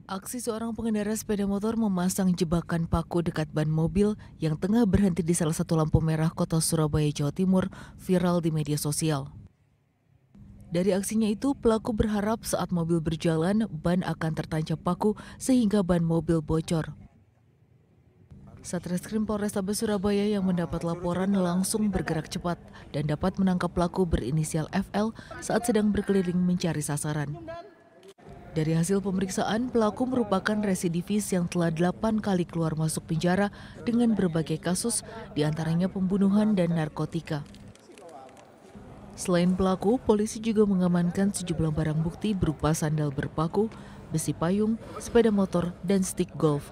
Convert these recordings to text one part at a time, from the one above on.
Aksi seorang pengendara sepeda motor memasang jebakan paku dekat ban mobil yang tengah berhenti di salah satu lampu merah kota Surabaya, Jawa Timur viral di media sosial. Dari aksinya itu, pelaku berharap saat mobil berjalan, ban akan tertancap paku sehingga ban mobil bocor. Satreskrim Polrestabes Surabaya yang mendapat laporan langsung bergerak cepat dan dapat menangkap pelaku berinisial FL saat sedang berkeliling mencari sasaran. Dari hasil pemeriksaan, pelaku merupakan residivis yang telah 8 kali keluar masuk penjara dengan berbagai kasus, diantaranya pembunuhan dan narkotika. Selain pelaku, polisi juga mengamankan sejumlah barang bukti berupa sandal berpaku, besi payung, sepeda motor, dan stik golf.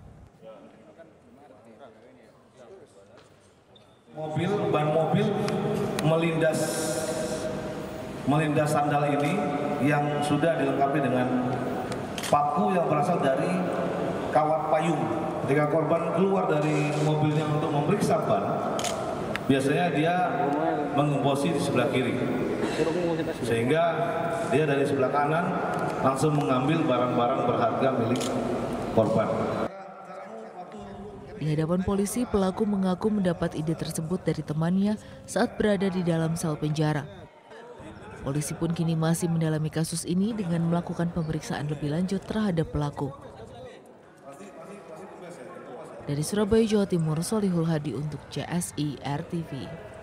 Ban mobil melindas sandal ini yang sudah dilengkapi dengan paku yang berasal dari kawat payung. Ketika korban keluar dari mobilnya untuk memeriksa ban, biasanya dia mengembosi di sebelah kiri, sehingga dia dari sebelah kanan langsung mengambil barang-barang berharga milik korban. Di hadapan polisi, pelaku mengaku mendapat ide tersebut dari temannya saat berada di dalam sel penjara. Polisi pun kini masih mendalami kasus ini dengan melakukan pemeriksaan lebih lanjut terhadap pelaku. Dari Surabaya, Jawa Timur, Solihul Hadi untuk CSI RTV.